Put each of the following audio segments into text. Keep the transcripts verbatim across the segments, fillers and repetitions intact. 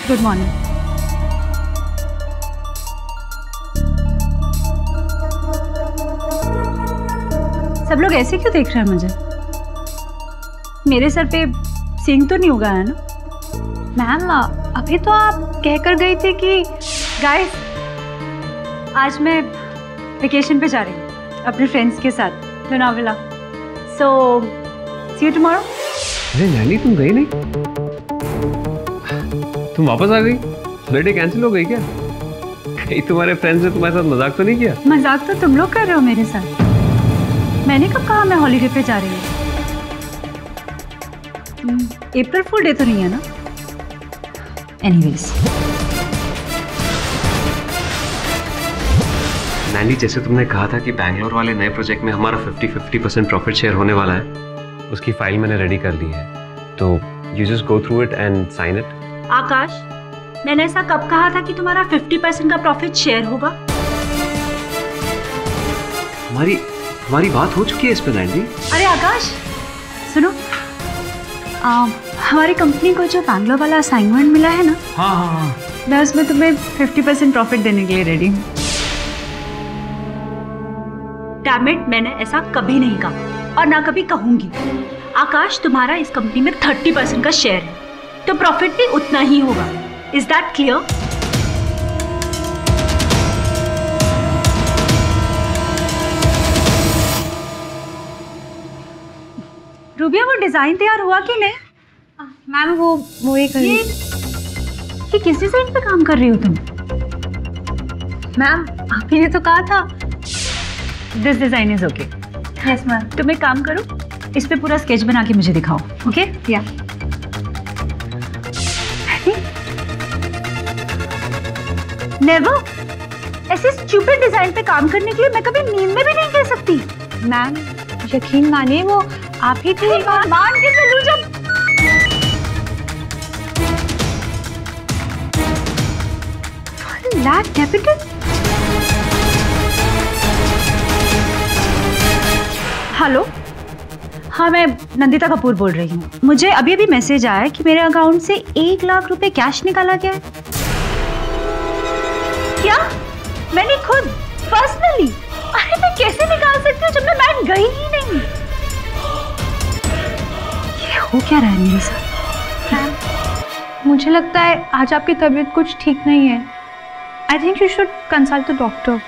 Good morning. सब लोग ऐसे क्यों देख रहे हैं मुझे? मेरे सर पे सींग तो नहीं उगा है ना? मैम अभी तो आप कहकर गई थी कि गाइस आज मैं वेकेशन पे जा रही हूँ अपने फ्रेंड्स के साथ Lonavala. So see you tomorrow. अरे नैनी तुम गई नहीं? तुम वापस आ गई? बर्थडे कैंसिल हो गई क्या? कहीं तुम्हारे फ्रेंड्स ने तुम्हारे साथ मजाक तो नहीं किया? मजाक तो तुम लोग कर रहे हो मेरे साथ। मैंने कब कहा मैं हॉलीडे पे जा रही हूँ? अप्रैल फुल डे तो नहीं है ना? एनीवेज नैनी, जैसे तुमने कहा था कि बैंगलोर वाले नए प्रोजेक्ट में हमारा fifty fifty percent profit share होने वाला है, उसकी फाइल मैंने रेडी कर ली है, तो you just go through it and sign it. Akash, मैंने ऐसा कब कहा था कि तुम्हारा फिफ्टी परसेंट का प्रॉफिट शेयर होगा? हमारी हमारी बात हो चुकी है इस पे नैनी। अरे आकाश सुनो, आ, हमारी कंपनी को जो बैंगलोर वाला असाइनमेंट मिला है ना, हाँ हाँ हाँ, मैं उसमें तुम्हें फिफ्टी परसेंट प्रॉफिट देने के लिए रेडी हूँ। डैम इट, मैंने ऐसा कभी नहीं कहा और ना कभी कहूंगी। आकाश, तुम्हारा इस कंपनी में थर्टी परसेंट का शेयर है, तो प्रॉफिट भी उतना ही होगा। Is that clear? रूबिया, वो डिजाइन तैयार हुआ कि नहीं? मैम वो वो एक ये, ये किस डिजाइन पे काम कर रही हो तुम? मैम आपने तो कहा था this design is okay. Yes ma'am. तुम एक काम करो, इस पे पूरा स्केच बना के मुझे दिखाओ। ओके या नेवर, ऐसे स्टूपिड डिजाइन पे काम करने के लिए मैं कभी नींद में भी नहीं कह सकती। मैम यकीन मानिए, वो आप ही थी। मान के चलूं जब लाख कैपिटल। हेलो, हाँ मैं नंदिता कपूर बोल रही हूँ। मुझे अभी अभी मैसेज आया कि मेरे अकाउंट से एक लाख रुपए कैश निकाला गया है। क्या? मैंने खुद पर्सनली? अरे मैं कैसे निकाल सकती हूँ जब मैं बैंक गई ही नहीं? ये हो क्या रहा है मेरे साथ? मैम मुझे लगता है आज आपकी तबीयत कुछ ठीक नहीं है। I think you should consult the doctor.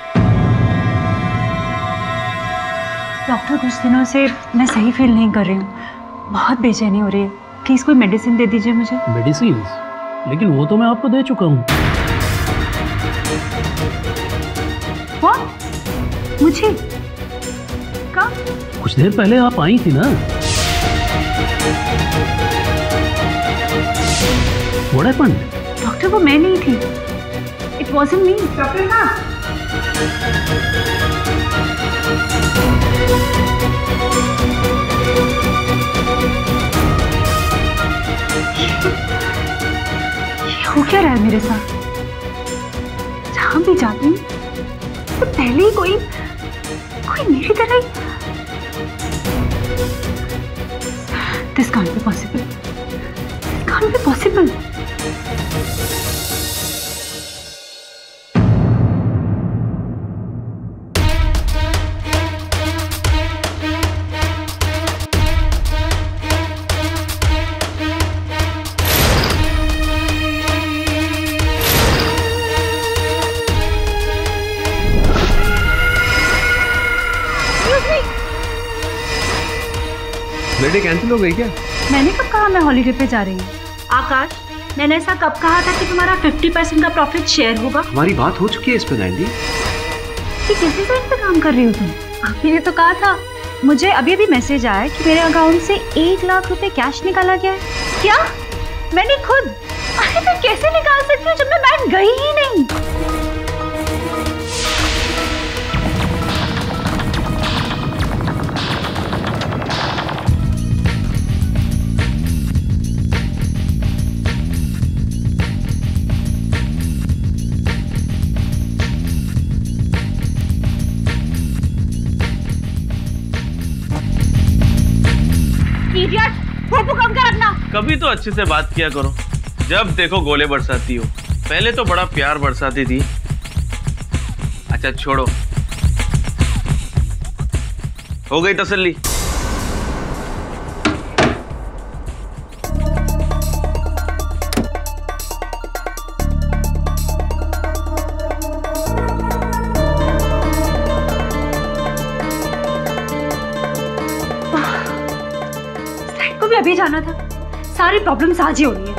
Doctor, कुछ दिनों से मैं सही फील नहीं कर रही हूँ, बहुत बेचैनी हो रही है। प्लीज कोई मेडिसिन दे दीजिए मुझे। मेडिसिन? लेकिन वो तो मैं आपको दे चुका हूँ। What? मुझे? कब? कुछ देर पहले आप आई थी ना। What happened? डॉक्टर वो मैं नहीं थी। It wasn't me. डॉक्टर साहब। ये हो क्या रहा है मेरे साथ? जहां भी जाती हूँ तो पहले ही कोई कोई मेरी तरह ही। This can't be possible. This can't be possible. Birthday cancel हो गई क्या? मैंने कब कहा मैं हॉलीडे पे जा रही हूँ? आकाश, मैंने ऐसा कब कहा था कि तुम्हारा फिफ्टी परसेंट का प्रॉफिट शेयर होगा? हमारी बात हो चुकी है इस पे नैनी। कि किस डिजाइन पे काम कर रही हो तुम? आपने तो कहा था। मुझे अभी अभी मैसेज आया कि मेरे अकाउंट से एक लाख रुपए कैश निकाला गया है। क्या? मैंने खुद? अरे मैं कैसे निकाल सकती हूँ जब मैं बैंक गई ही नहीं? कभी तो अच्छे से बात किया करो, जब देखो गोले बरसाती हो। पहले तो बड़ा प्यार बरसाती थी। अच्छा छोड़ो, हो गई तसल्ली। को भी अभी जाना था। सारी प्रॉब्लम्स आज ही हो रही है।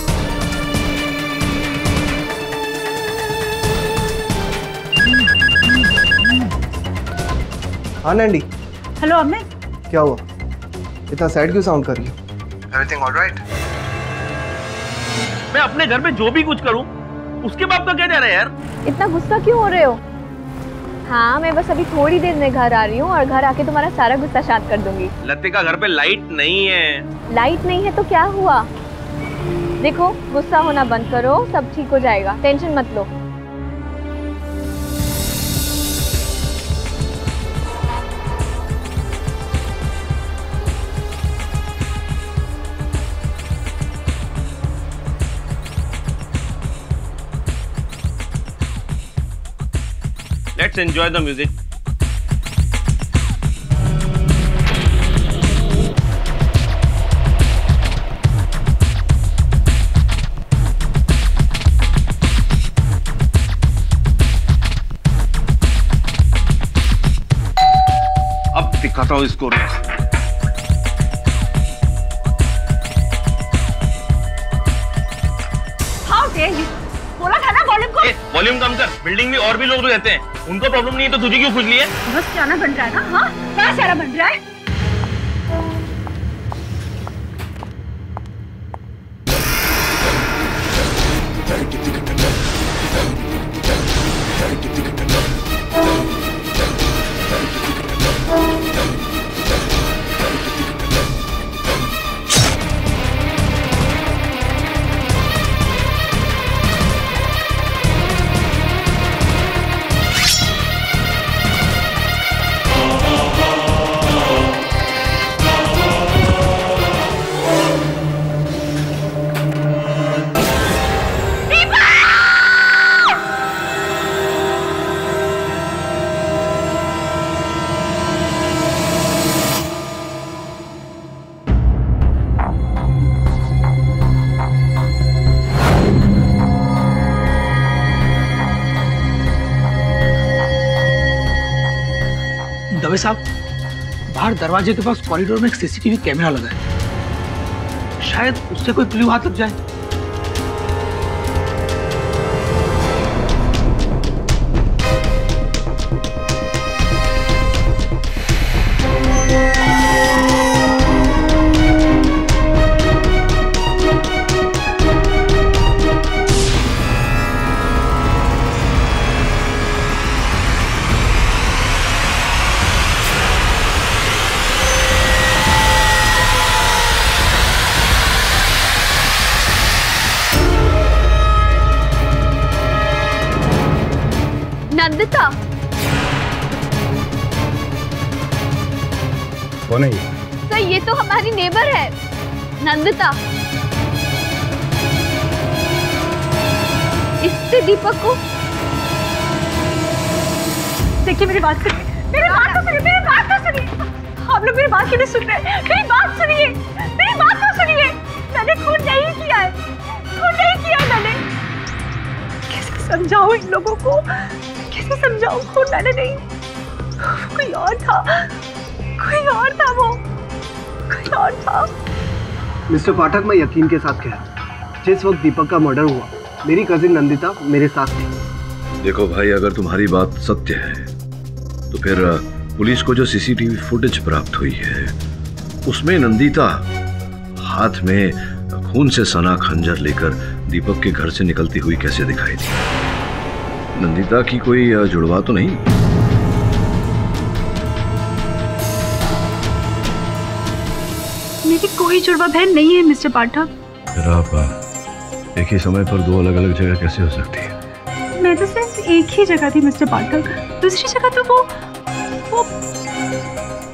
हाँ नैंडी। हेलो अमित। क्या हुआ, इतना सैड क्यों साउंड कर रही हो? Everything alright? मैं अपने घर में जो भी कुछ करूं उसके बाप का क्या जा रहा है यार? इतना गुस्सा क्यों हो रहे हो? हाँ मैं बस अभी थोड़ी देर में घर आ रही हूँ और घर आके तुम्हारा सारा गुस्सा शांत कर दूंगी। लतिका घर पे लाइट नहीं है। लाइट नहीं है तो क्या हुआ? देखो गुस्सा होना बंद करो, सब ठीक हो जाएगा, टेंशन मत लो। Let's enjoy the music. अब दिखाता हूँ इसको। How dare you? बोला था ना वॉल्यूम को। वॉल्यूम कम कर, बिल्डिंग में और भी लोग रहते हैं, उनको प्रॉब्लम नहीं है तो तुझे क्यों खुजली है? बस सियाना बन रहा है ना? हाँ क्या सियाना बन रहा है? दवे साहब, बाहर दरवाजे के पास कॉरिडोर में एक सीसीटीवी कैमरा लगा है, शायद उससे कोई क्लू हाथ लग जाए। नंदिता कौन है ये? सर ये तो हमारी नेबर है नंदिता। इससे दीपक को देखिए मेरी बात सुनिए, मेरी बात तो सुनिए, मेरी बात तो सुनिए। आप लोग मेरी बात क्यों नहीं सुन रहे? मेरी बात सुनिए, मेरी बात तो सुनिए। मैंने खून नहीं किया है, खून नहीं किया मैंने। कैसे समझाऊं इन लोगों को, कैसे समझाऊं? खून मैंने नहीं, कोई और था, कोई और था, वो कोई और था। मिस्टर पाठक, मैं यकीन के साथ कह रहा हूँ, जिस वक्त दीपक का मर्डर हुआ मेरी कजिन नंदिता मेरे साथ थी। देखो भाई, अगर तुम्हारी बात सत्य है तो फिर पुलिस को जो सीसीटीवी फुटेज प्राप्त हुई है उसमें नंदिता हाथ में खून से सना खंजर लेकर दीपक के घर से निकलती हुई कैसे दिखाई दी? नंदिता की कोई जुड़वा तो नहीं? मेरी कोई जुड़वा बहन नहीं है मिस्टर पाठक। फिर आप एक ही समय पर दो अलग अलग जगह कैसे हो सकती है? मैं तो सिर्फ एक ही जगह थी मिस्टर पाठक, दूसरी जगह तो वो वो,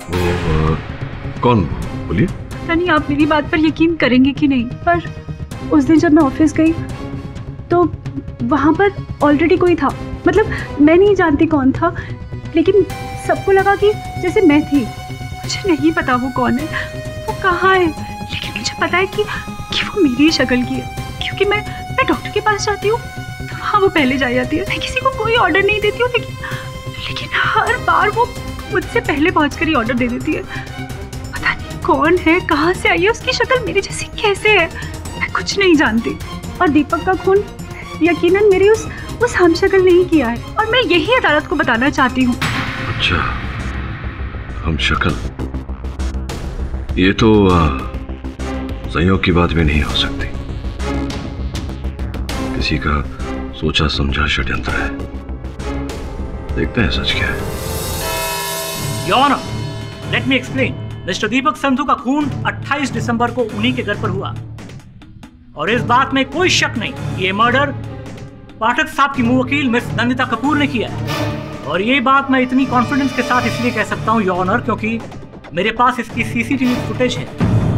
वो आ, कौन? बोलिए। नहीं, आप मेरी बात पर यकीन करेंगे कि नहीं, पर उस दिन जब मैं ऑफिस गई तो वहाँ पर ऑलरेडी कोई था। मतलब मैं नहीं जानती कौन था, लेकिन सबको लगा कि जैसे मैं थी। मुझे नहीं पता वो कौन है, वो कहाँ है, लेकिन मुझे पता है कि, कि वो मेरी शक्ल की है, क्योंकि मैं मैं डॉक्टर के पास जाती हूँ तो वहाँ वो पहले जा जाती है। मैं किसी को कोई ऑर्डर नहीं देती हूँ, लेकिन लेकिन हर बार वो मुझसे पहले पहुँच कर ही ऑर्डर दे देती है। पता नहीं कौन है, कहाँ से आई है, उसकी शक्ल मेरी जैसी कैसे है, मैं कुछ नहीं जानती। और दीपक का खून यकीनन मेरी उस उस हमशक्ल नहीं किया है, और मैं यही अदालत को बताना चाहती हूँ। अच्छा, हमशक्ल, ये तो संयोग की बात भी नहीं हो सकती। किसी का सोचा समझा षड्यंत्र है। देखते हैं सच क्या है। Your honour, let me explain. Mister Deepak Sandhu का खून अट्ठाईस दिसंबर को उन्हीं के घर पर हुआ, और इस बात में कोई शक नहीं, ये मर्डर पाठक साहब की मुवक्किल मिस नंदिता कपूर ने किया है। और ये बात मैं इतनी कॉन्फिडेंस के साथ इसलिए कह सकता हूँ योर ऑनर, क्योंकि मेरे पास इसकी सीसीटीवी फुटेज है।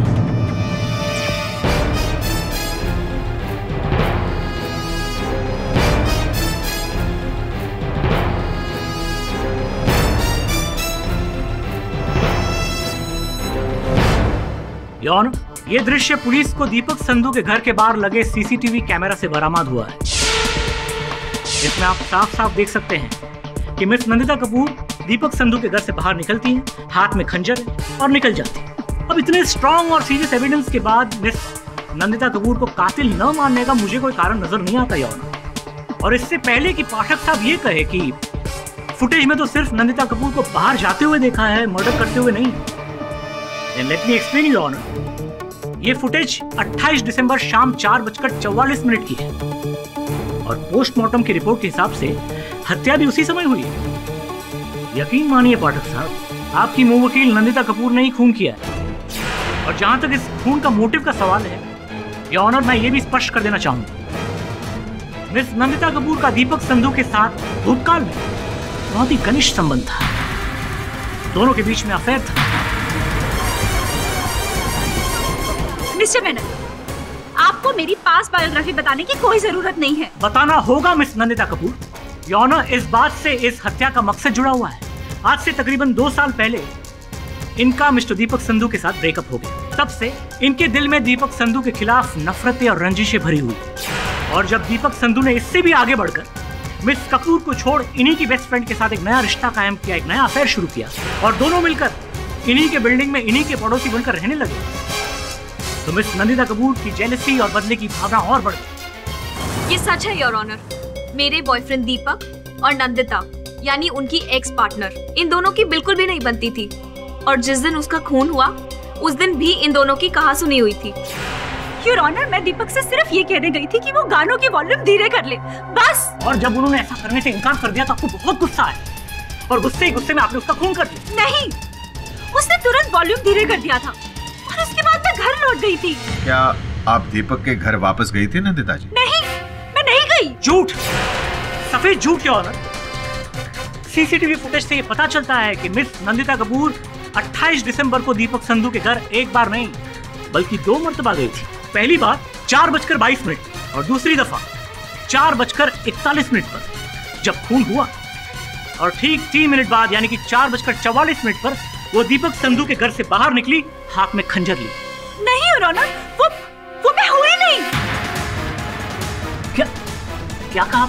योर ऑनर, ये दृश्य पुलिस को दीपक संधू के घर के बाहर लगे सीसीटीवी कैमरा से बरामद हुआ है। इसमें आप साफ साफ देख सकते हैं कि मिस नंदिता कपूर दीपक संधू के घर से बाहर निकलती हैं, हाथ में खंजर है और निकल जाती हैं। अब इतने स्ट्रॉन्ग और सीरियस एविडेंस के बाद मिस नंदिता कपूर को कातिल न मानने का मुझे कोई कारण नजर नहीं आता योर। और इससे पहले कि पाठक साहब ये कहे कि फुटेज में तो सिर्फ नंदिता कपूर को बाहर जाते हुए देखा है, मर्डर करते हुए नहीं। Let me explain your honour, ये फुटेज अट्ठाईस दिसंबर शाम चार बजकर चौवालीस मिनट की है, और पोस्टमार्टम की रिपोर्ट के हिसाब से हत्या भी उसी समय हुई है। यकीन मानिए पाठक साहब, आपकी मुवक्किल नंदिता कपूर ने ही खून किया है। और जहां तक इस खून का मोटिव का सवाल है योर ऑनर, मैं ये भी स्पष्ट कर देना चाहूंगा, मिस नंदिता कपूर का दीपक संधू के साथ भूतकाल में बहुत ही घनिष्ठ संबंध था। दोनों के बीच में अफेयर था। मिस्टर मेनन, आपको मेरी पास बायोग्राफी बताने की कोई जरूरत नहीं है। बताना होगा miss Nandita Kapoor. Your honour, इस बात से इस हत्या का मकसद जुड़ा हुआ है। आज से तकरीबन दो साल पहले इनका मिस्टर दीपक संधू के साथ ब्रेकअप हो गया। तब से इनके दिल में दीपक संधू के खिलाफ नफरतें और रंजिशें भरी हुई। और जब दीपक संधू ने इससे भी आगे बढ़कर मिस कपूर को छोड़ इन्हीं की बेस्ट फ्रेंड के साथ एक नया रिश्ता कायम किया, एक नया अफेयर शुरू किया, और दोनों मिलकर इन्हीं के बिल्डिंग में इन्हीं के पड़ोसी बनकर रहने लगे, तो मिस नंदिता कपूर की जेलसी और बदले की भावना और बढ़ गई। ये सच है योर ऑनर। मेरे बॉयफ्रेंड दीपक और नंदिता यानी उनकी एक्स पार्टनर, इन दोनों की बिल्कुल भी नहीं बनती थी। और जिस दिन उसका खून हुआ उस दिन भी इन दोनों की कहा सुनी हुई थी। योर ऑनर, मैं दीपक से सिर्फ ये कहने गई थी कि वो गानों की वॉल्यूम धीरे कर ले, बस। और जब उन्होंने ऐसा करने से इनकार कर दिया तो आपको बहुत गुस्सा आया, और गुस्से ही गुस्से में आपने उसका खून कर दिया। नहीं, उसने तुरंत वॉल्यूम धीरे कर दिया था, और उसके बाद मैं घर लौट गई थी। क्या आप दीपक के घर वापस गई थी नंदिता जी? नहीं, मैं नहीं गई। झूठ, सफेद झूठ योर ऑनर। सीसीटीवी फुटेज से ये पता चलता है कि मिस नंदिता कपूर अट्ठाईस दिसंबर को दीपक संधू के घर एक बार नहीं बल्कि दो मर्तबा गई थी। पहली बार चार बजकर बाईस मिनट और दूसरी दफा चार बजकर इकतालीस मिनट पर जब खून हुआ, और ठीक तीन मिनट बाद यानी कि चार बजकर चौवालीस मिनट पर वो दीपक संधू के घर से बाहर निकली, हाथ में खंजर ली। नहीं योर ऑनर, वो वो मैं हुई नहीं। क्या क्या कहा?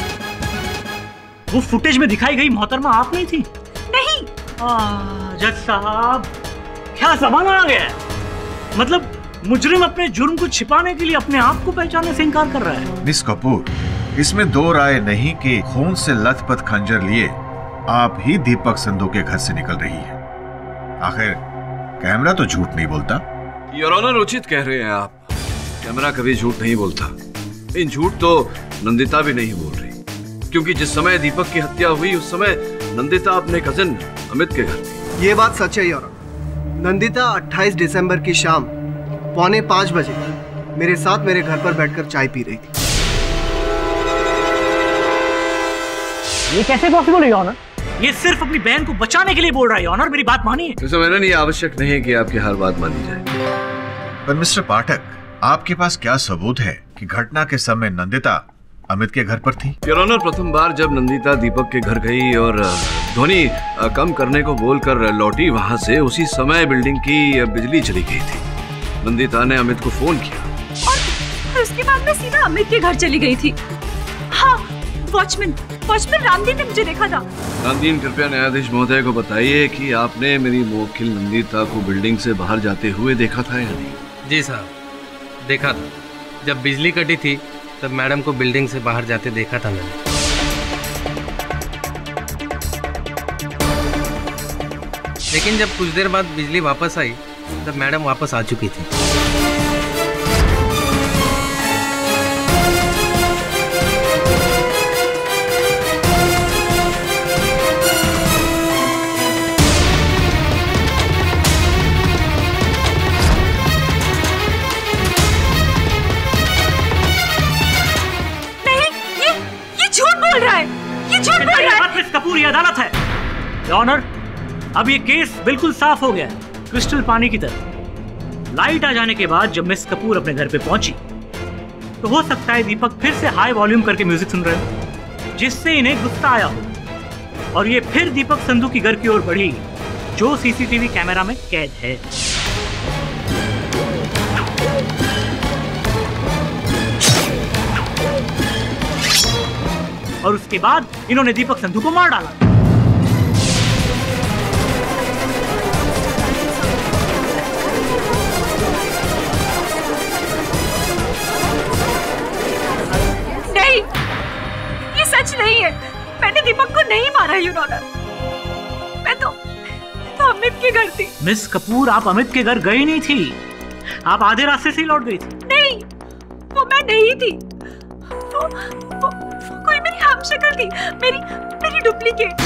वो फुटेज में दिखाई गई मोहतरमा आप नहीं थी? नहीं। जज साहब, क्या जमाना आ गया है? मतलब मुजरिम अपने जुर्म को छिपाने के लिए अपने आप को पहचानने से इनकार कर रहा है। मिस कपूर, इसमें दो राय नहीं कि खून से लथपथ खंजर लिए आप ही दीपक संधू के घर से निकल रही है। आखिर कैमरा तो झूठ नहीं बोलता। योर ऑनर, उचित कह रहे हैं आप, कैमरा कभी झूठ नहीं बोलता। इन झूठ तो नंदिता भी नहीं बोल रही, क्योंकि जिस समय दीपक की हत्या हुई उस समय नंदिता अपने कजिन अमित के घर थी। ये बात सच है योर ऑनर। नंदिता अट्ठाईस दिसंबर की शाम पौने पाँच बजे मेरे साथ मेरे घर पर बैठकर चाय पी रही थी। ये कैसे पॉसिबल है योर ऑनर? ये सिर्फ अपनी बहन को बचाने के लिए बोल रहा है योर ऑनर, मेरी बात मानिए। तो मैंने नहीं, आवश्यक नहीं है कि आपकी हर बात मानी जाए। पर मिस्टर पाठक, आपके पास क्या सबूत है कि घटना के समय नंदिता अमित के घर पर थी? योर ऑनर, प्रथम बार जब नंदिता दीपक के घर गई और ध्वनि कम करने को बोलकर लौटी वहां से, उसी समय बिल्डिंग की बिजली चली गई थी। नंदिता ने अमित को फोन किया और उसके बाद मैं सीधा अमित के घर चली गई थी। हाँ, वॉचमैन वॉचमैन रामदीन ने मुझे देखा था। रामदीन, कृपया न्यायाधीश महोदय को बताइए कि आपने मेरी मुवक्किल नंदिता को बिल्डिंग से बाहर जाते हुए देखा था या नहीं? जी साहब, देखा था। जब बिजली कटी थी तब मैडम को बिल्डिंग से बाहर जाते देखा था मैंने। लेकिन जब कुछ देर बाद बिजली वापस आई तब मैडम वापस आ चुकी थी। कपूर, ये अदालत है। ऑनर, अब ये केस बिल्कुल साफ हो गया है, क्रिस्टल पानी की तरह। लाइट आ जाने के बाद जब मिस कपूर अपने घर पे पहुंची तो हो सकता है दीपक फिर से हाई वॉल्यूम करके म्यूजिक सुन रहे हो, जिससे इन्हें गुस्सा आया हो और ये फिर दीपक संधू की घर की ओर बढ़ी, जो सीसीटीवी कैमरा में कैद है। और उसके बाद इन्होंने दीपक संधू को मार डाला। नहीं, ये सच नहीं है। मैंने दीपक को नहीं मारा योर ऑनर। मैं तो, तो अमित के घर थी। मिस कपूर, आप अमित के घर गई नहीं थी, आप आधे रास्ते से ही लौट गई थी। नहीं, वो मैं नहीं थी। वो, वो, कोई मेरी हमशक्ल थी, मेरी मेरी डुप्लीकेट।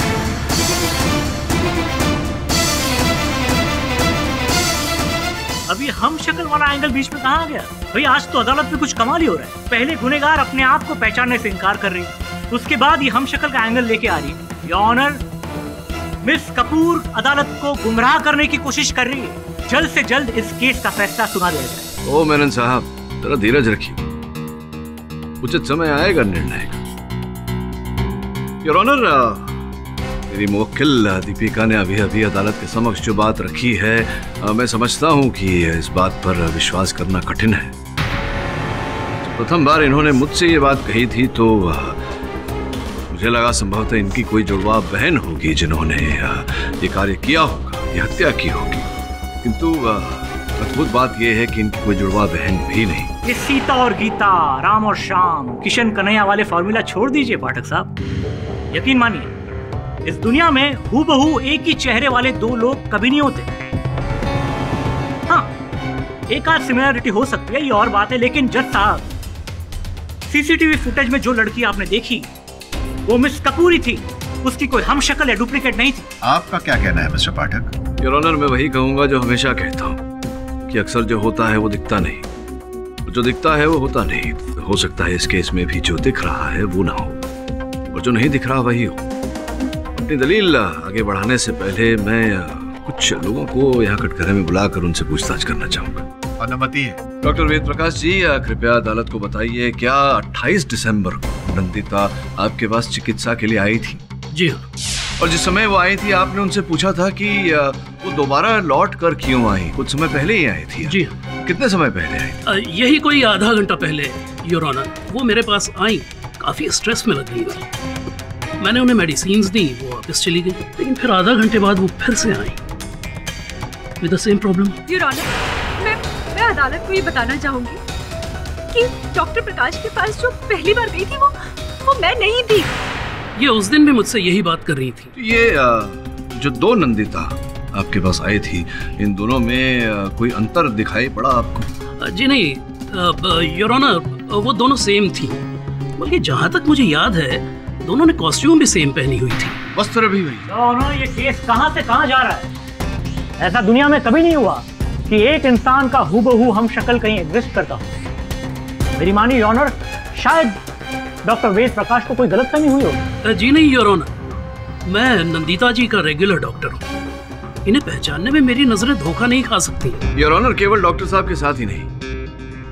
अभी हम शक्ल वाला एंगल बीच में कहाँ आ गया? भाई आज तो अदालत में कुछ कमाल ही हो रहा है। पहले गुनहगार अपने आप को पहचानने से इनकार कर रही, उसके बाद ये हम शक्ल का एंगल लेके आ रही है। योर ऑनर, मिस कपूर अदालत को गुमराह करने की कोशिश कर रही है। जल्द से जल्द इस केस का फैसला सुना दिया जाए। ओ मेनन साहब, जरा धीरज रखिए, उचित समय आएगा निर्णय का। योर ऑनर, मेरी मुवक्किल दीपिका ने अभी अभी अदालत के समक्ष जो बात रखी है, मैं समझता हूं कि इस बात पर विश्वास करना कठिन है। प्रथम बार इन्होंने मुझसे ये बात कही थी तो मुझे लगा संभवतः इनकी कोई जुड़वा बहन होगी जिन्होंने ये कार्य किया होगा, ये हत्या की होगी। किंतु अद्भुत बात यह है कि इनकी कोई जुड़वा बहन भी नहीं। ये सीता और गीता, राम और श्याम, किशन कन्हैया वाले फॉर्मूला छोड़ दीजिए पाठक साहब। यकीन मानिए, इस दुनिया में हूबहू एक ही चेहरे वाले दो लोग कभी नहीं होते। हाँ, एक आध सिमिलरिटी हो सकती है, ये और बात है, लेकिन जज साहब, सीसीटीवी फुटेज में जो लड़की आपने देखी वो मिस कपूर ही थी, उसकी कोई हम शक्ल या डुप्लीकेट नहीं थी। आपका क्या कहना है मिस्टर पाठक? योर ऑनर, मैं वही कहूंगा जो हमेशा कहता हूँ कि अक्सर जो होता है वो दिखता नहीं, जो दिखता है वो होता नहीं। हो सकता है इस केस में भी जो दिख रहा है वो ना हो और जो नहीं दिख रहा वही हो। अपनी दलील आगे बढ़ाने से पहले मैं कुछ लोगों को यहाँ कटघरे में बुलाकर उनसे पूछताछ करना चाहूंगा। अनुमति है। डॉक्टर वेद प्रकाश जी, कृपया अदालत को बताइए, क्या अट्ठाईस दिसंबर को नंदिता आपके पास चिकित्सा के लिए आई थी? जी हाँ। और जिस समय वो आई थी आपने उनसे पूछा था कि वो दोबारा लौट कर क्यों आई? कुछ समय पहले ही आई थी। जी हाँ। कितने समय पहले आई थी? यही कोई आधा घंटा पहले योर ऑनर। वो मेरे पास आई, काफी स्ट्रेस में लग रही थी। मैंने उन्हें मेडिसिन दी, वो वापस चली गई, लेकिन फिर आधा घंटे बाद वो फिर से आई with the same problem. Your honour, मैं मैं अदालत को ये बताना चाहूंगी कि डॉक्टर प्रकाश के पास जो पहली बार गई थी वो वो मैं नहीं थी। ये उस दिन भी मुझसे यही बात कर रही थी। ये जो दो नंदिता आपके पास आई थी, इन दोनों में कोई अंतर दिखाई पड़ा आपको? जी नहीं योर ऑनर, वो दोनों सेम थी। बल्कि जहाँ तक मुझे याद है दोनों ने कॉस्ट्यूम भी सेम पहनी हुई थी, वस्त्र भी वही। दोनों, ये केस कहाँ से कहाँ जा रहा है? ऐसा दुनिया में कभी नहीं हुआ कि एक इंसान का हूबहू हम शक्ल कहीं एग्जिस्ट करता हो। मेरी मानिए योर ऑनर, शायद डॉक्टर वेद प्रकाश को कोई गलतफहमी हुई हो। जी नहीं योर ऑनर, मैं नंदिता जी का रेगुलर डॉक्टर हूँ। इन्हें पहचानने में मेरी नजरें धोखा नहीं खा सकती। योर ऑनर, केवल डॉक्टर साहब के साथ ही नहीं,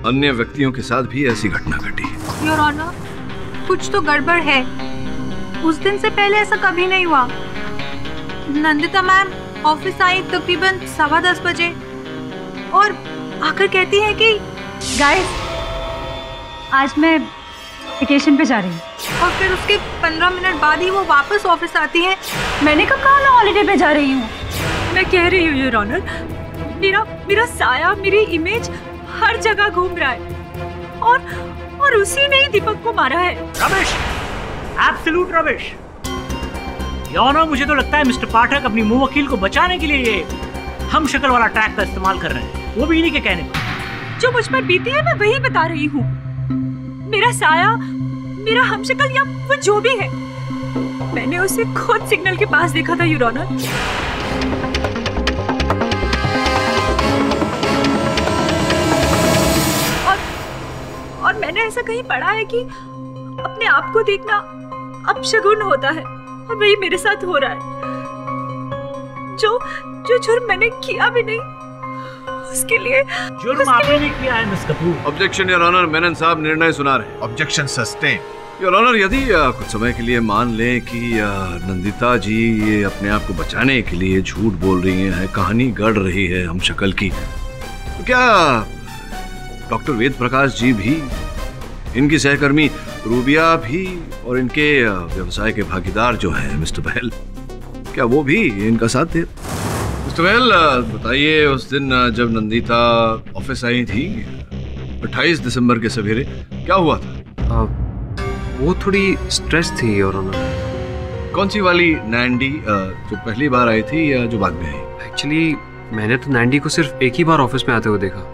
अन्य व्यक्तियों के साथ भी ऐसी घटना घटी। योर ऑनर, कुछ तो गड़बड़ है। उस दिन से पहले ऐसा कभी नहीं हुआ। नंदिता मैम ऑफिस आई तकरीबन सवा दस बजे और आकर कहती है कि गाइस आज मैं वेकेशन पे जा रही हूँ, और फिर उसके पंद्रह मिनट बाद ही वो वापस ऑफिस आती है। मैंने कहा कहाँ मैं हॉलीडे पे जा रही हूँ। मैं कह रही हूँ योर ऑनर, मेरा मेरा साया, मेरी इमेज हर जगह घूम रहा है और और उसी ने ही दीपक को मारा है। Ramesh, absolute Ramesh. Your honour, मुझे तो लगता है मिस्टर पाठक अपनी मुंह वकील को बचाने के लिए ये हम शक्ल वाला ट्रैक का इस्तेमाल कर रहे हैं, वो भी इन्हीं के कहने पर। जो मुझ पर बीती है मैं वही बता रही हूँ। मेरा साया, मेरा हमशक्ल या वो जो भी है, मैंने उसे खुद सिग्नल के पास देखा था योर ऑनर। और और मैंने ऐसा कहीं पढ़ा है कि अपने आप को देखना अपशगुन होता है, और वही मेरे साथ हो रहा है। जो जो जुर्म मैंने किया भी नहीं, उसके लिए जुर्म आपने नहीं किया है miss Kapoor. Objection your honour, Menon साहब निर्णय सुना रहे। Objection sustain. योर ऑनर, यदि आ, कुछ समय के लिए मान लें कि आ, नंदिता जी ये अपने आप को बचाने के लिए झूठ बोल रही हैं, कहानी गढ़ रही है हम शक्ल की, तो क्या डॉक्टर वेद प्रकाश जी भी, इनकी सहकर्मी रूबिया भी और इनके व्यवसाय के भागीदार जो हैं मिस्टर बहल, क्या वो भी इनका साथ थे? मिस्टर बहल, बताइए उस दिन जब नंदिता ऑफिस आई थी अट्ठाईस दिसंबर के सवेरे, क्या हुआ था? आ, वो थोड़ी स्ट्रेस थी और उन्होंने। कौन सी वाली नैंडी, जो पहली बार आई थी या जो बाद में आई? एक्चुअली मैंने तो नैंडी को सिर्फ एक ही बार ऑफिस में आते हुए देखा।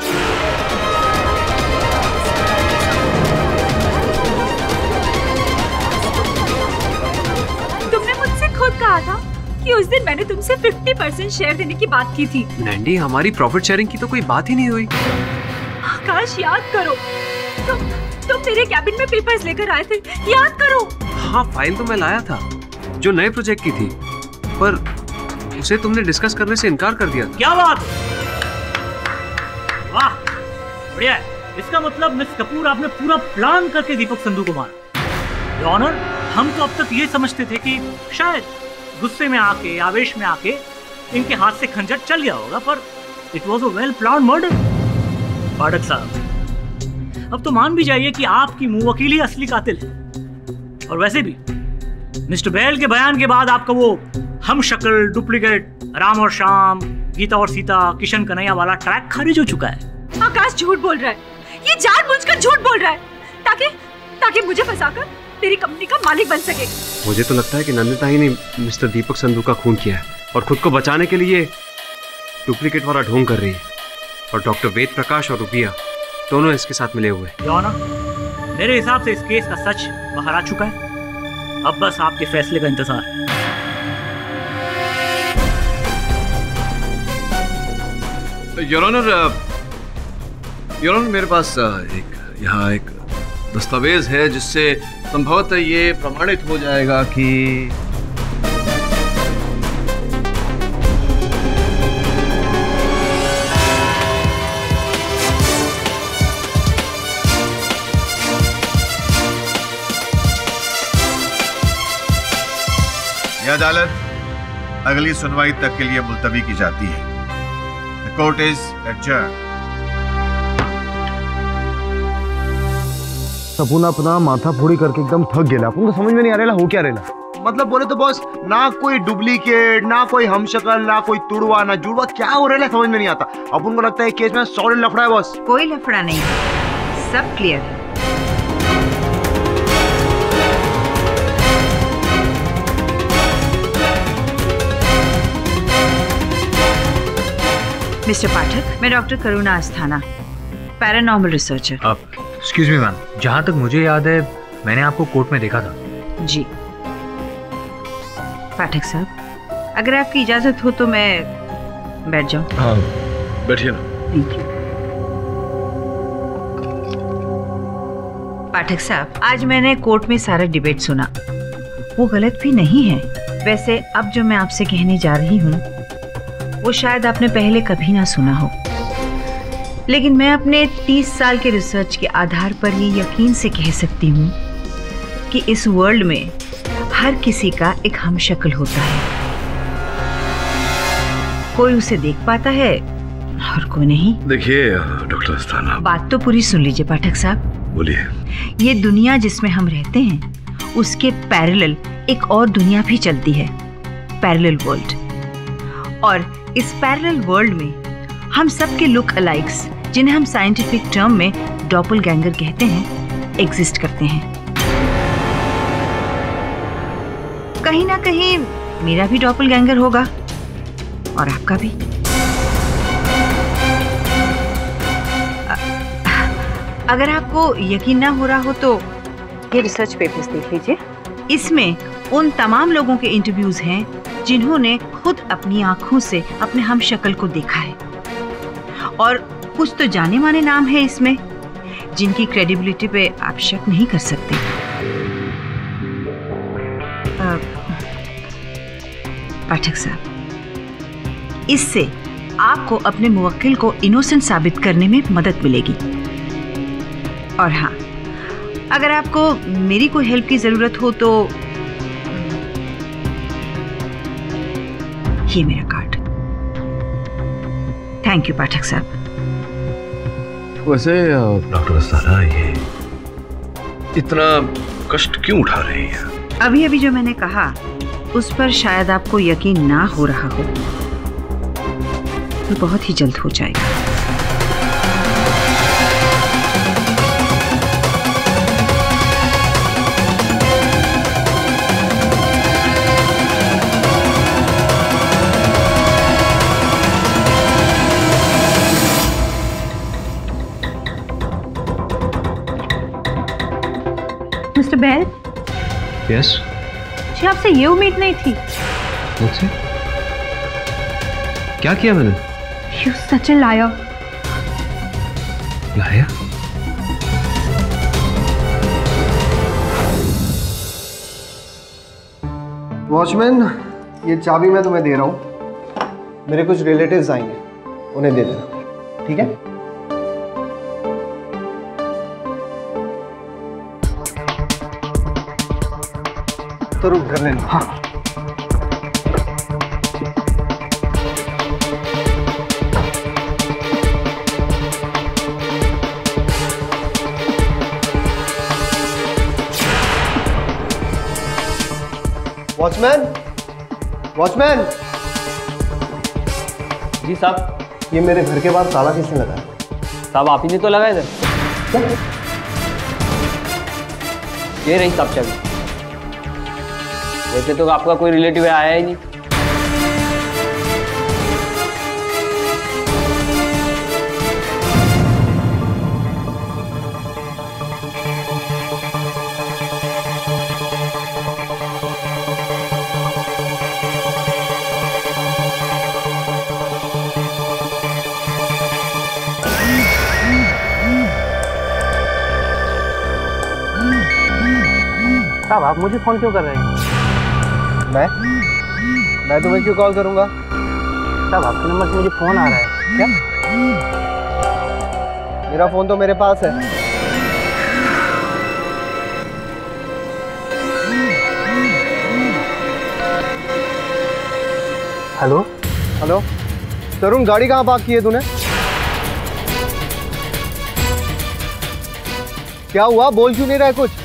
तुमने मुझसे खुद कहा था कि उस दिन मैंने तुमसे पचास परसेंट शेयर देने की बात की थी। नैंडी, हमारी प्रॉफिट शेयरिंग की तो कोई बात ही नहीं हुई। आकाश, याद करो, तुम तुम मेरे कैबिन में पेपर्स लेकर आए थे, याद करो। हाँ, फाइल तो मैं लाया था जो नए प्रोजेक्ट की थी, पर उसे तुमने डिस्कस करने से इनकार कर दिया। क्या बात, वाह, बढ़िया है। इसका मतलब मिस कपूर आपने पूरा प्लान करके दीपक संधू को मारा। योर ऑनर, हम तो अब तक ये समझते थे कि शायद गुस्से में आके, आवेश में आके इनके हाथ से खंजर चल गया होगा, पर it was a well plan murder. Pathak साहब, अब तो मान भी जाइए कि आपकी मुंह वकील ही असली कातिल है। और वैसे भी मिस्टर बैल के बयान के बाद आपका वो हम शक्ल, डुप्लीकेट, राम और श्याम, गीता और सीता, किशन कन्हैया वाला ट्रैक खारिज हो चुका है। आकाश झूठ बोल रहा है, ये जानबूझकर झूठ बोल रहा है ताकि ताकि मुझे फंसाकर तेरी कंपनी का मालिक बन सके। मुझे तो लगता है कि नंदिता ही ने मिस्टर दीपक संधू का खून किया है और खुद को बचाने के लिए डुप्लीकेट वाला ढोंग कर रही है। और डॉक्टर वेद प्रकाश और रूबिया दोनों इसके साथ मिले हुए हैं। योर ऑनर, मेरे हिसाब से इस केस का सच बाहर आ चुका है। अब बस आपके फैसले का इंतजार है। योर ऑनर, योर ऑनर, मेरे पास एक यहाँ एक दस्तावेज है जिससे संभवतः ये प्रमाणित हो जाएगा कि यह अदालत अगली सुनवाई तक के लिए मुलतवी की जाती है। The court is adjourned. सपून अपना माथा फोड़ी करके एकदम थक गेला। अपन को समझ में नहीं आ रहा हो क्या रेला। मतलब बोले तो बॉस, ना कोई डुप्लीकेट, ना कोई हमशक्ल, ना कोई तुड़वा, ना जुड़वा, क्या हो रहा है समझ में नहीं आता। अपन को लगता है केस में सॉलिड लफड़ा है बॉस। कोई लफड़ा नहीं, सब क्लियर है। मिस्टर पाठक, मैं doctor Karuna Asthana, paranormal researcher. आप एक्सक्यूज मी मैम, जहाँ तक मुझे याद है मैंने आपको कोर्ट में देखा था। जी पाठक साहब, अगर आपकी इजाजत हो तो मैं बैठ जाऊं। हाँ, बैठिए ना। Thank you. पाठक साहब, आज मैंने कोर्ट में सारा डिबेट सुना, वो गलत भी नहीं है। वैसे अब जो मैं आपसे कहने जा रही हूँ वो शायद आपने पहले कभी ना सुना हो। लेकिन मैं अपने तीस साल के रिसर्च के आधार पर ये यकीन से कह सकती हूँ कि इस वर्ल्ड में हर किसी का एक हमशक्ल होता है। कोई उसे देख पाता है और कोई नहीं। देखिए डॉक्टर अस्थाना, बात तो पूरी सुन लीजिए पाठक साहब। बोलिए। ये दुनिया जिसमें हम रहते हैं उसके पैरेलल एक और दुनिया भी चलती है, पैरेलल वर्ल्ड। और इस पैरेलल वर्ल्ड में हम सब के लुक अलाइक्स, जिन्हें हम साइंटिफिक टर्म में डॉपलगैंगर कहते हैं, एग्जिस्ट करते हैं। कहीं ना कहीं मेरा भी डॉपलगैंगर होगा और आपका भी। अगर आपको यकीन ना हो रहा हो तो ये रिसर्च पेपर्स देख लीजिए। इसमें उन तमाम लोगों के इंटरव्यूज हैं जिन्होंने खुद अपनी आंखों से अपने हमशक्ल को देखा है, और कुछ तो जाने माने नाम है इसमें जिनकी क्रेडिबिलिटी पे आप शक नहीं कर सकते। पाठक साहब, इससे आपको अपने मुवक्किल को इनोसेंट साबित करने में मदद मिलेगी। और हाँ, अगर आपको मेरी कोई हेल्प की जरूरत हो तो ये मेरा कार्ड। थैंक यू पाठक साहब। वैसे डॉक्टर अस्थाना, ये इतना कष्ट क्यों उठा रही है? अभी अभी जो मैंने कहा उस पर शायद आपको यकीन ना हो रहा हो, तो बहुत ही जल्द हो जाएगा। Mister bell. यस। जी आपसे ये उम्मीद नहीं थी। मुझसे? क्या किया मैंने? You such a liar. लाया? वॉचमैन, ये चाबी मैं तुम्हें दे रहा हूँ। मेरे कुछ रिलेटिव्स आएंगे, उन्हें दे देना, ठीक है? तो रुक कर लेना। हाँ। Watchman, watchman. जी साहब। ये मेरे घर के बाहर ताला किसने लगाया? साहब आप ही ने तो लगाया था। क्या? ये रही साहब चाबी। वैसे तो आपका कोई रिलेटिव आया ही नहीं। साहब आप मुझे फोन क्यों कर रहे हैं? मैं मैं तुम्हें क्यों कॉल करूंगा? साहब आपके नंबर से मुझे फोन आ रहा है। क्या? मेरा फोन तो मेरे पास है। हेलो हेलो तरुण, गाड़ी कहाँ पार्क की है तूने? क्या हुआ, बोल क्यों नहीं रहा है कुछ?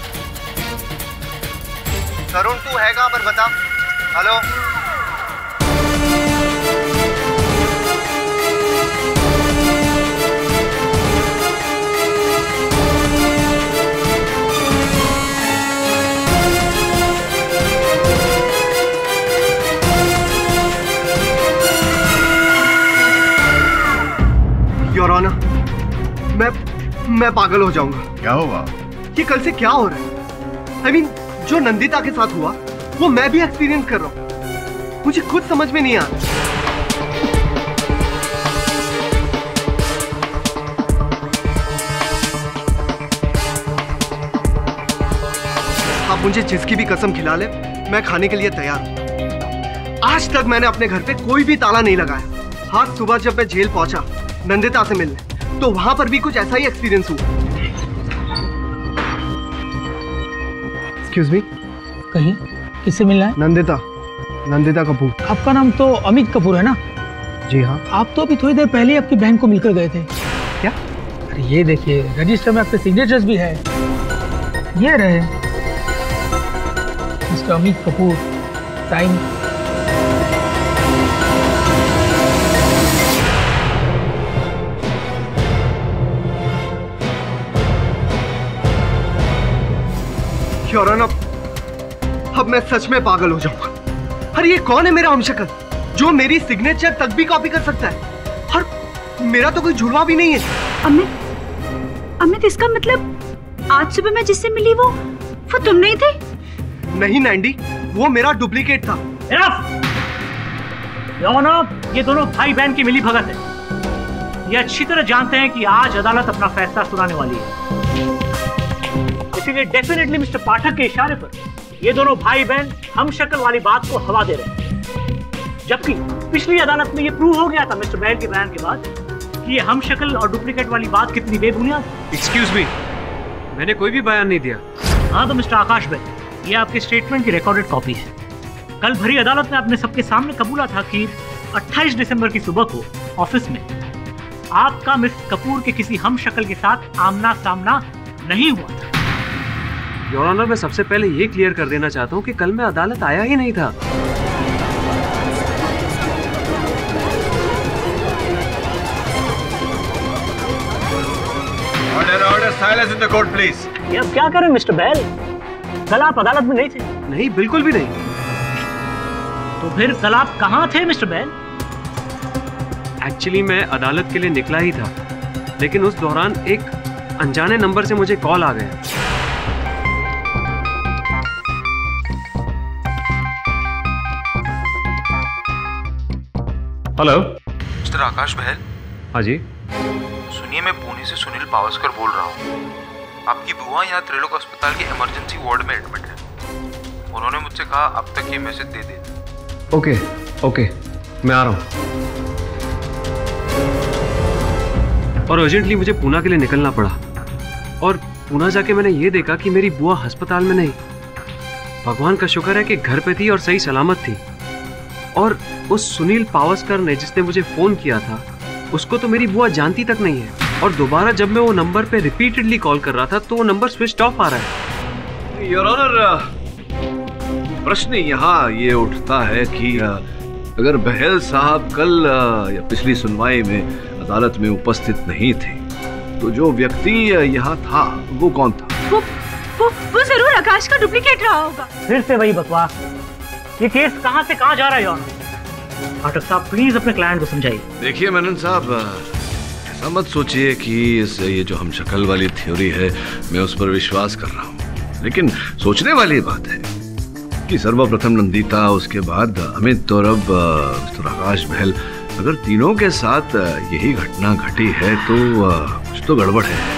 तरुण तू है कहाँ पर, बता। हेलो योर ऑनर, मैं मैं पागल हो जाऊंगा। क्या हुआ? ये कल से क्या हो रहा है? आई मीन जो नंदिता के साथ हुआ वो मैं भी एक्सपीरियंस कर रहा हूँ। मुझे खुद समझ में नहीं आ रहा। आप मुझे जिसकी भी कसम खिला ले, मैं खाने के लिए तैयार हूँ। आज तक मैंने अपने घर पे कोई भी ताला नहीं लगाया। आज सुबह जब मैं जेल पहुंचा नंदिता से मिलने, तो वहां पर भी कुछ ऐसा ही एक्सपीरियंस हुआ। एक्सक्यूज मी, कहीं किससे मिलना है? नंदिता, नंदिता कपूर। आपका नाम तो अमित कपूर है ना? जी हाँ। आप तो अभी थोड़ी देर पहले आपकी बहन को मिलकर गए थे। क्या? अरे ये देखिए, रजिस्टर में आपके सिग्नेचर्स भी है। ये रहे mister Amit Kapoor, time your honour, अब मैं सच में पागल हो जाऊंगा। अरे ये कौन है मेरा हमशक्ल जो मेरी सिग्नेचर तक भी कॉपी कर सकता है? और मेरा तो कोई जुड़वा भी नहीं है। अमित, अमित इसका मतलब आज सुबह मैं जिससे मिली वो वो तुम नहीं थे? नहीं नैंडी, वो मेरा डुप्लीकेट था। योर, ये दोनों भाई बहन की मिली भगत है। ये अच्छी तरह जानते हैं कि आज अदालत अपना फैसला सुनाने वाली है, इसीलिए डेफिनेटली मिस्टर पाठक के इशारे पर ये दोनों भाई बहन हम शक्ल वाली बात को हवा दे रहे हैं। जबकि पिछली अदालत में ये प्रूव हो गया था मिस्टर बहल के बयान के बाद कि ये हम शक्ल और डुप्लीकेट वाली बात कितनी बेबुनियाद है। एक्सक्यूज मी, मैंने कोई भी बयान नहीं दिया। हाँ तो मिस्टर आकाश भाई, ये आपके स्टेटमेंट की रिकॉर्डेड कॉपी है। कल भरी अदालत में आपने सबके सामने कबूला था कि अट्ठाईस दिसंबर की सुबह को ऑफिस में आपका मिस कपूर के किसी हम शक्ल के साथ आमना सामना नहीं हुआ था। योर ऑनर, मैं सबसे पहले ये क्लियर कर देना चाहता हूँ कि कल मैं अदालत आया ही नहीं था। Order order silence in the court please. ये अब क्या करें मिस्टर बहल, कल आप अदालत में नहीं थे? नहीं, बिल्कुल भी नहीं। तो फिर कल आप कहाँ थे मिस्टर बहल? एक्चुअली मैं अदालत के लिए निकला ही था, लेकिन उस दौरान एक अनजाने नंबर से मुझे कॉल आ गया। Hello, mister Akash Bahl. हाँ जी। सुनिए, मैं पुणे से सुनील पावस्कर बोल रहा हूँ। आपकी बुआ यहाँ त्रिलोक अस्पताल के इमरजेंसी वार्ड में एडमिट है। उन्होंने मुझसे कहा अब तक ये मैसेज दे दे। ओके ओके, मैं आ रहा हूँ। और अर्जेंटली मुझे पूना के लिए निकलना पड़ा, और पूना जाके मैंने ये देखा कि मेरी बुआ अस्पताल में नहीं, भगवान का शुक्र है कि घर पे थी और सही सलामत थी। और उस सुनील पावस्कर ने जिसने मुझे फोन किया था, उसको तो मेरी बुआ जानती तक नहीं है। और दोबारा जब मैं वो नंबर पे रिपीटेडली कॉल कर रहा था तो वो नंबर स्विच ऑफ आ रहा है। योर ऑनर, प्रश्न यहाँ ये उठता है कि अगर बहल साहब कल या पिछली सुनवाई में अदालत में उपस्थित नहीं थे, तो जो व्यक्ति यहाँ था वो कौन था? वो वो वो जरूर आकाश का डुप्लीकेट रहा होगा। फिर से वही बकवास। ये केस कहाँ से कहाँ जा रहा है योर? पाठक साहब प्लीज अपने क्लाइंट को समझाइए। देखिए मेनन साहब, ऐसा मत सोचिए कि इस ये जो हम शक्ल वाली थ्योरी है मैं उस पर विश्वास कर रहा हूँ, लेकिन सोचने वाली बात है कि सर्वप्रथम नंदिता, उसके बाद अमित और अब मिस्टर आकाश बहल, अगर तीनों के साथ यही घटना घटी है तो कुछ तो गड़बड़ है।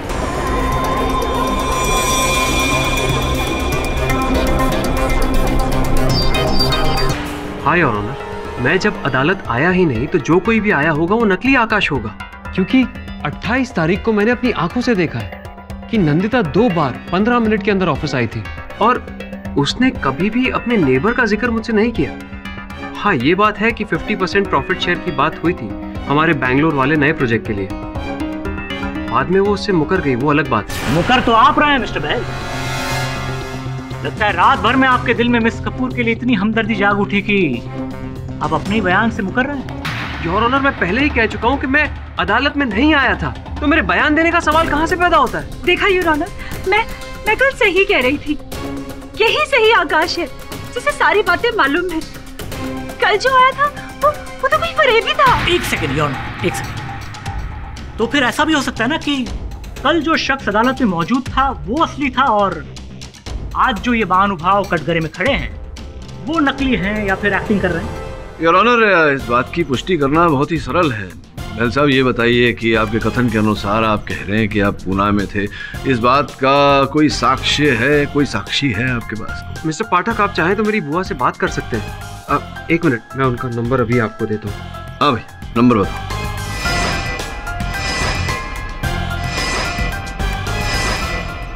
हाँ योर ऑनर, मैं जब अदालत आया ही नहीं तो जो कोई भी आया होगा वो नकली आकाश होगा, क्योंकि अट्ठाईस तारीख को मैंने अपनी आंखों से देखा है कि नंदिता दो बार पंद्रह मिनट के अंदर ऑफिस आई थी और उसने कभी भी अपने नेबर का जिक्र मुझसे नहीं किया। हाँ, ये बात है कि पचास परसेंट प्रॉफिट शेयर की बात हुई थी हमारे बैंगलोर वाले नए प्रोजेक्ट के लिए। बाद में वो उससे मुकर गई, वो अलग बात है। मुकर तो आप रहे हैं मिस्टर बहल। लगता है रात भर में आपके दिल में मिस कपूर के लिए इतनी हमदर्दी जाग उठी कि आप अपने ही बयान से मुकर रहे हैं। योर ऑनर, मैं पहले ही कह चुका हूँ कि मैं अदालत में नहीं आया था, तो मेरे बयान देने का सवाल कहाँ से पैदा होता है? देखा योर ऑनर, मैं मैं कल सही कह रही थी। यही सही आकाश है जिसे सारी बातें मालूम है। कल जो आया था वो वो तो कोई फरेबी था। एक सेकंड योर ऑनर, एक सेकंड। तो फिर ऐसा भी हो सकता है ना कि कल जो शख्स अदालत में मौजूद था वो असली था और आज जो ये बहानुभाव कटघरे में खड़े हैं वो नकली हैं या फिर एक्टिंग कर रहे हैं? योर ऑनर, इस बात की पुष्टि करना बहुत ही सरल है। बहल साहब, ये बताइए कि आपके कथन के अनुसार आप कह रहे हैं कि आप पूना में थे, इस बात का कोई साक्ष्य है, कोई साक्षी है आपके पास? मिस्टर पाठक, आप चाहें तो मेरी बुआ से बात कर सकते हैं। आ, एक मिनट, मैं उनका नंबर अभी आपको देता हूँ। हाँ भाई, नंबर बताओ।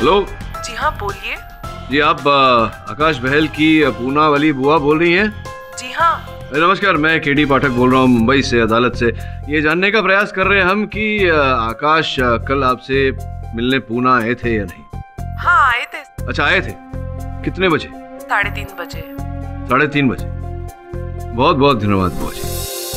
हेलो। जी हाँ, बोलिए। जी आप आकाश बहल की पूना वाली बुआ बोल रही हैं? जी हाँ। नमस्कार, मैं केडी पाठक बोल रहा हूँ मुंबई से, अदालत से। ये जानने का प्रयास कर रहे हैं हम कि आकाश कल आपसे मिलने पूना आए थे या नहीं? हाँ आए थे। अच्छा आए थे, कितने बजे? साढ़े तीन बजे। साढ़े तीन बजे, बहुत बहुत धन्यवाद बुआ जी।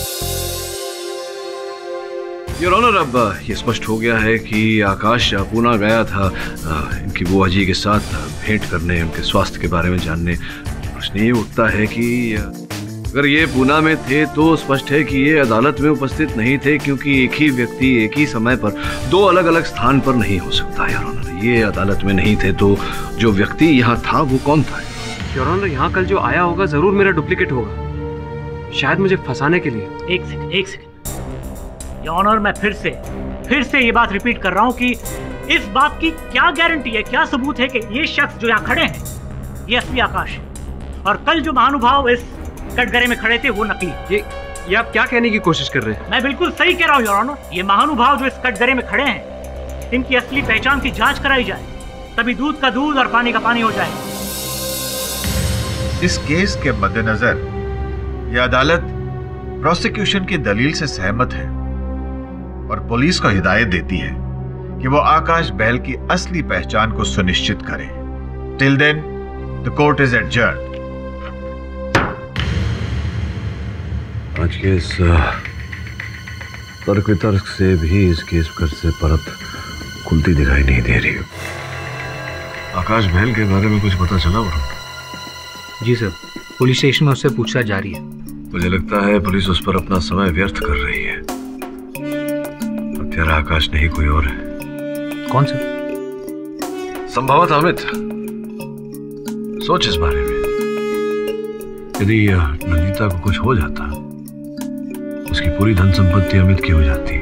योर ऑनर, अब ये स्पष्ट हो गया है कि आकाश पूना गया था इनकी बुआ जी के साथ भेंट करने, उनके स्वास्थ्य के बारे में जानने। प्रश्न ये उठता है कि अगर ये पूना में थे तो स्पष्ट है कि ये अदालत में उपस्थित नहीं थे, क्योंकि एक ही व्यक्ति एक ही समय पर दो अलग अलग स्थान पर नहीं हो सकता। योर ऑनर, ये अदालत में नहीं थे तो जो व्यक्ति यहाँ था वो कौन था? योर ऑनर, यहाँ कल जो आया होगा जरूर मेरा डुप्लीकेट होगा, शायद मुझे फंसाने के लिए। एक सेकंड एक सेकंड योर ऑनर, मैं फिर से फिर से ये बात रिपीट कर रहा हूँ कि इस बात की क्या गारंटी है, क्या सबूत है कि ये शख्स जो यहाँ खड़े हैं ये असली आकाश है, और कल जो महानुभाव इस कटघरे में खड़े थे वो नकली। ये ये आप क्या कहने की कोशिश कर रहे हैं? मैं बिल्कुल सही कह रहा हूँ योर ऑनर। ये महानुभाव जो इस कटघरे में खड़े हैं, इनकी असली पहचान की जांच कराई जाए, तभी दूध का दूध और पानी का पानी हो जाए। इस केस के मद्देनजर यह अदालत प्रोसिक्यूशन की दलील से सहमत है और पुलिस को हिदायत देती है कि वो आकाश बहल की असली पहचान को सुनिश्चित करे। Till then the court is adjourned. आज के इस तर्क वितर्क से भी इस केस पर से परत खुलती दिखाई नहीं दे रही। आकाश बहल के बारे में कुछ पता चला? जी सर, पुलिस स्टेशन में उससे पूछताछ जारी है। मुझे लगता है पुलिस उस पर अपना समय व्यर्थ कर रही है। हत्यारा आकाश नहीं कोई और है। कौन सा? संभवतः अमित। सोच इस बारे में, यदि नंदिता को कुछ हो जाता, उसकी पूरी धन संपत्ति अमित की हो जाती।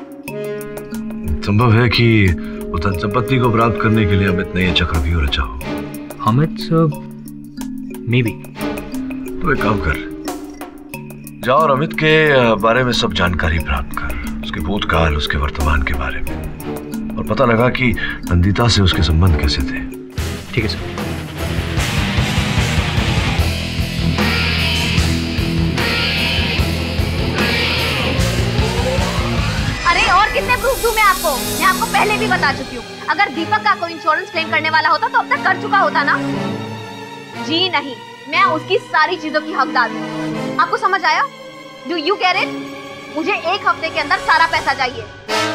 संभव है कि उस धन संपत्ति को प्राप्त करने के लिए अमित ने यह चक्रव्यूह रचा हो। Amit sir, maybe. तो एक काम कर, जाओ और अमित के बारे में सब जानकारी प्राप्त कर, उसके भूतकाल, उसके वर्तमान के बारे में, और पता लगा कि नंदिता से उसके संबंध कैसे थे। ठीक है सर। अरे और कितने प्रूफ दूं मैं आपको? मैं आपको पहले भी बता चुकी हूँ, अगर दीपक का कोई इंश्योरेंस क्लेम करने वाला होता तो अब तक कर चुका होता ना। जी नहीं, मैं उसकी सारी चीजों की हकदार हूँ। आपको समझ आया? Do you get it? मुझे एक हफ्ते के अंदर सारा पैसा चाहिए।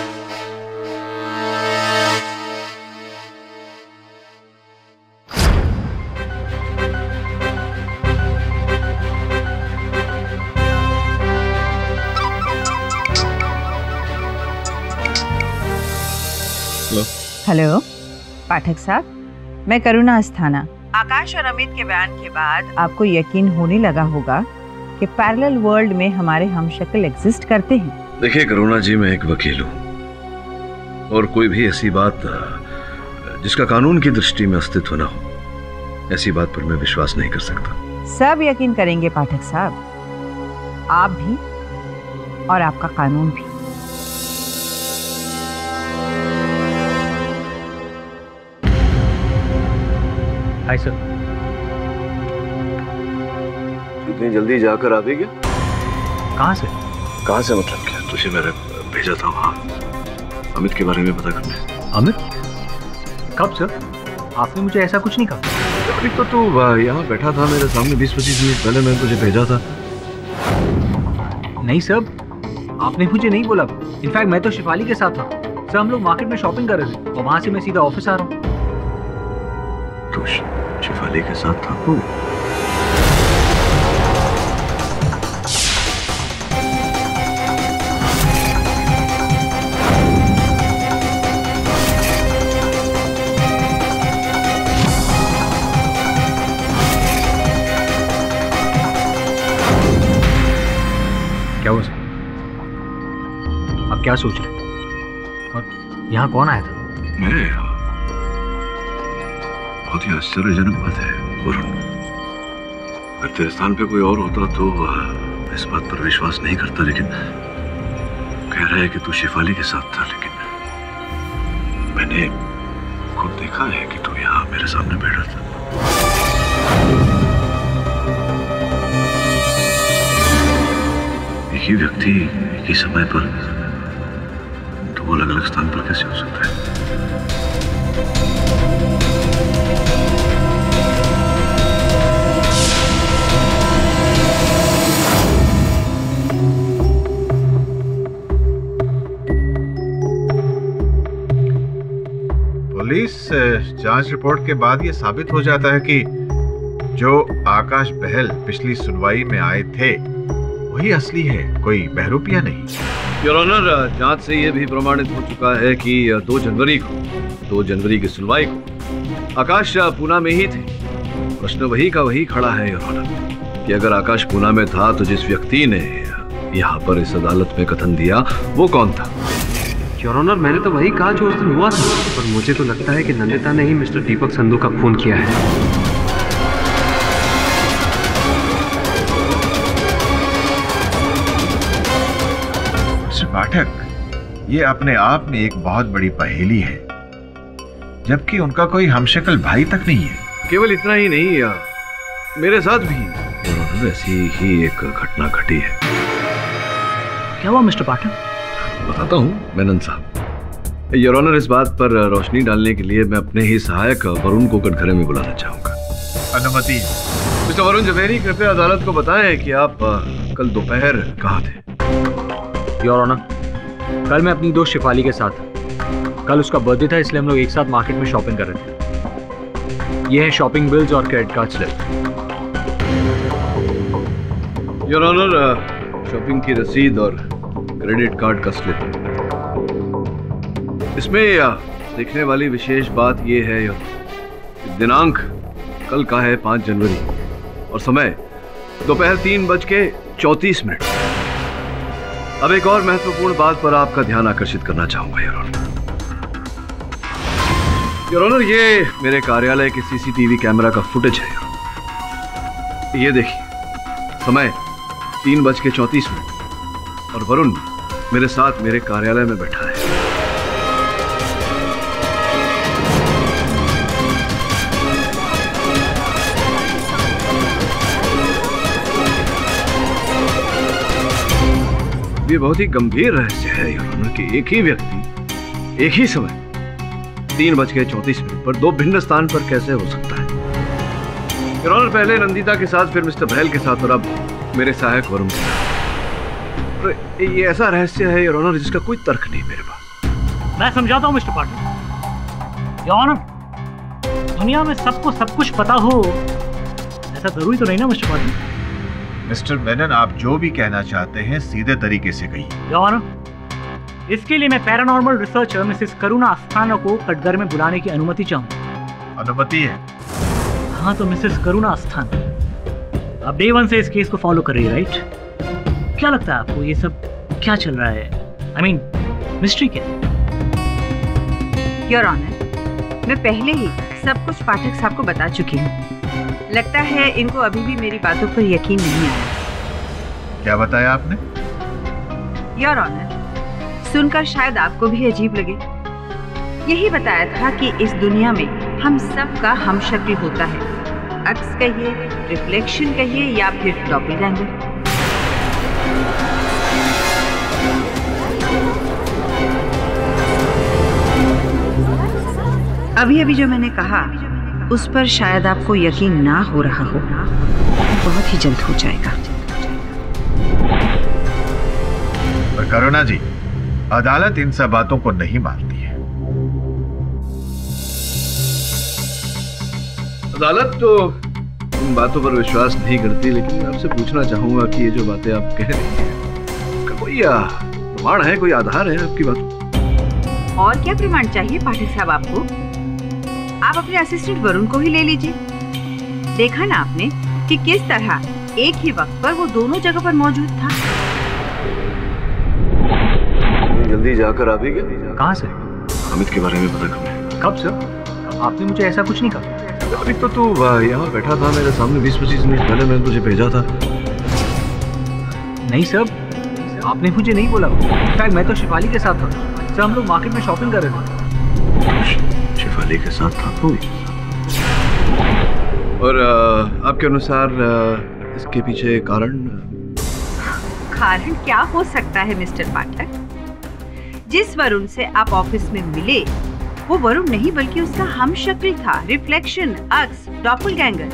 हेलो पाठक साहब, मैं करुणा अस्थाना। आकाश और अमित के बयान के बाद आपको यकीन होने लगा होगा कि पैरेलल वर्ल्ड में हमारे हमशक्ल एग्जिस्ट करते हैं। देखिए करुणा जी, मैं एक वकील हूँ और कोई भी ऐसी बात जिसका कानून की दृष्टि में अस्तित्व न हो, ऐसी बात पर मैं विश्वास नहीं कर सकता। सब यकीन करेंगे पाठक साहब, आप भी और आपका कानून भी। Hi sir. इतनी जल्दी जाकर आ गई क्या? कहाँ से? कहाँ से मतलब क्या? तुझे मैंने भेजा था वहाँ अमित के बारे में पता करने। अमित? कब सर? आपने मुझे ऐसा कुछ नहीं कहा। अभी तो तू यहाँ बैठा था मेरे सामने, बीस पच्चीस मिनट पहले मैंने तुझे भेजा था। नहीं सर, आपने मुझे नहीं बोला। इनफैक्ट मैं तो शिफाली के साथ था सर। हम लोग मार्केट में शॉपिंग कर रहे थे और वहाँ से मैं सीधा ऑफिस आ रहा हूँ। तो शिफाली के साथ था तू? क्या हुआ सर? आप क्या सोच रहे हैं? और यहाँ कौन आया था? मैं बहुत ही आश्चर्यजनक बात है वरुण। अगर तेरे स्थान पे कोई और होता तो इस बात पर विश्वास नहीं करता, लेकिन कह रहा है कि तू शिफाली के साथ था। लेकिन मैंने खुद देखा है कि तू यहाँ मेरे सामने बैठा था। एक ही व्यक्ति एक ही समय पर दो अलग अलग स्थान पर कैसे हो सकता है? पुलिस जांच रिपोर्ट के बाद ये साबित हो जाता है कि जो आकाश बहल पिछली सुनवाई में आए थे वही असली है, कोई बहरूपिया नहीं। योर ऑनर, जांच से यह भी प्रमाणित हो चुका है कि दो जनवरी को दो जनवरी की सुनवाई को आकाश पूना में ही थे। प्रश्न वही का वही खड़ा है योर ऑनर कि अगर आकाश पूना में था तो जिस व्यक्ति ने यहाँ पर इस अदालत में कथन दिया वो कौन था? योर ऑनर, मैंने तो वही कहा जो उस दिन हुआ था, पर मुझे तो लगता है कि नंदिता ने ही मिस्टर दीपक संधू का खून किया है। मिस्टर पाठक, ये अपने आप में एक बहुत बड़ी पहेली है, जबकि उनका कोई हमशक्ल भाई तक नहीं है। केवल इतना ही नहीं, मेरे साथ भी ऐसी ही एक घटना घटी है। क्या हुआ मिस्टर पाठक? बताता हूँ मेनन साहब। योर ऑनर, इस बात पर रोशनी डालने के लिए मैं अपने ही सहायक वरुण को कटघरे में बुलाना चाहूंगा। अनुमति। मिस्टर वरुण जवेरी, कृपया अदालत को बताएं कि आप कल दोपहर कहाँ थे? योर ऑनर, कल मैं अपनी दोस्त शिफाली के साथ था। कल उसका बर्थडे था, इसलिए हम लोग एक साथ मार्केट में शॉपिंग कर रहे थे। ये है शॉपिंग बिल्स और credit card slip. Your honour, shopping की रसीद और क्रेडिट कार्ड का स्लिप। इसमें देखने वाली विशेष बात यह है दिनांक कल का है पांच जनवरी और समय दोपहर तीन बज के चौतीस मिनट। अब एक और महत्वपूर्ण बात पर आपका ध्यान आकर्षित करना चाहूंगा योर ऑनर। योर ऑनर, ये मेरे कार्यालय के सीसीटीवी कैमरा का फुटेज है। ये देखिए, समय तीन बज के चौतीस मिनट और वरुण मेरे साथ मेरे कार्यालय में बैठा है। ये बहुत ही गंभीर रहस्य है योर ऑनर कि एक ही व्यक्ति एक ही समय तीन बज के चौतीस मिनट पर दो भिन्न स्थान पर कैसे हो सकता है। योर ऑनर, पहले नंदिता के साथ, फिर मिस्टर बहल के साथ और अब मेरे सहायक वरुण के साथ। ये ऐसा रहस्य है योर ऑनर जिसका कोई तर्क नहीं मेरे पास। मैं समझाता हूँ मिस्टर पाटिल। योर ऑनर, दुनिया में सबको सब कुछ पता हो ऐसा जरूरी तो नहीं ना मिस्टर पाटिल। मिस्टर मेनन, आप जो भी कहना चाहते हैं सीधे तरीके से कहिए। योर ऑनर, इसके लिए मैं paranormal researcher Mrs Karuna Asthana को कटघर में बुलाने की अनुमति चाहूंगा। अनुमति है? हाँ, तो मिसेस करुणा अस्थाना अब डे वन से इस केस को फॉलो कर रही है, राइट? क्या लगता है आपको ये सब क्या चल रहा है? आई मीन मिस्ट्री क्या? योर ऑनर, मैं पहले ही सब कुछ पाठक साहब को बता चुकी हूँ। लगता है इनको अभी भी मेरी बातों पर यकीन नहीं आया। क्या बताया आपने? योर ऑनर, सुनकर शायद आपको भी अजीब लगे। यही बताया था कि इस दुनिया में हम सब का हमशक्ल होता है। अक्स कहिए, रिफ्लेक्शन कहिए या फिर डॉपलगैंगर। अभी अभी जो मैंने कहा उस पर शायद आपको यकीन ना हो रहा हो, बहुत ही जल्द हो जाएगा। पर करुणा जी, अदालत इन सब बातों को नहीं मानती है। अदालत तो इन बातों पर विश्वास नहीं करती, लेकिन मैं आपसे पूछना चाहूंगा कि ये जो बातें आप कह रही हैं, का कोई प्रमाण है, कोई आधार है आपकी बातों? और क्या प्रमाण चाहिए पाठक साहब आपको? आप अपने असिस्टेंट वरुण को ही ले लीजिए। देखा ना आपने कि किस तरह एक ही वक्त पर वो दोनों जगह पर मौजूद था। जल्दी जाकर आ भी गए? कहाँ से? अमित के बारे में पता करना। कब सर? आपने मुझे ऐसा कुछ नहीं कहा। अभी तो तू यहाँ बैठा था मेरे सामने, बीस पच्चीस मिनट पहले मैंने तुझे भेजा था। नहीं सर, आपने मुझे नहीं बोला। मैं तो शिफाली के साथ था सर, हम लोग मार्केट में शॉपिंग कर रहे थे। शेफाली के साथ था तो और आ, आपके अनुसार आ, इसके पीछे कारण कारण क्या हो सकता है मिस्टर पाठक? जिस वरुण से आप ऑफिस में मिले वो वरुण नहीं बल्कि उसका हमशक्ल था, रिफ्लेक्शन, अक्स, डॉपलगैंगर।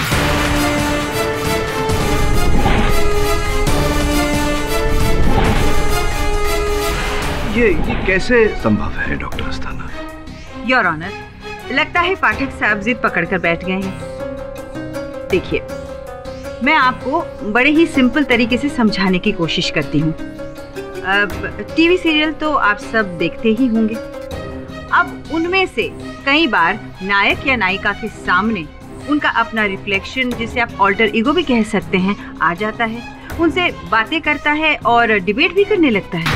ये ये कैसे संभव है डॉक्टर अस्थाना? योर ऑनर, लगता है पाठक साहब जिद पकड़कर बैठ गए हैं। देखिए, मैं आपको बड़े ही सिंपल तरीके से समझाने की कोशिश करती हूँ। अब टीवी सीरियल तो आप सब देखते ही होंगे। अब उनमें से कई बार नायक या नायिका के सामने उनका अपना रिफ्लेक्शन, जिसे आप ऑल्टर ईगो भी कह सकते हैं, आ जाता है, उनसे बातें करता है और डिबेट भी करने लगता है।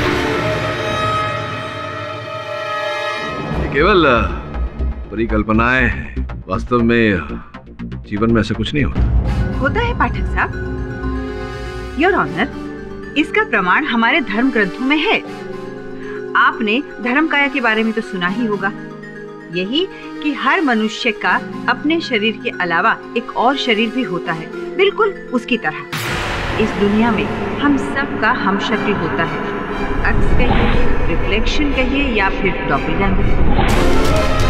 ये केवल परिकल्पनाएं हैं, वास्तव में जीवन में ऐसा कुछ नहीं होता। होता है पाठक साहब। योर ऑनर, इसका प्रमाण हमारे धर्म ग्रंथों में है। आपने धर्म काया के बारे में तो सुना ही होगा, यही कि हर मनुष्य का अपने शरीर के अलावा एक और शरीर भी होता है, बिल्कुल उसकी तरह। इस दुनिया में हम सब का हमशक्ल होता है, अक्स कहिए, रिफ्लेक्शन कहिए या फिर डॉपलगैंगर।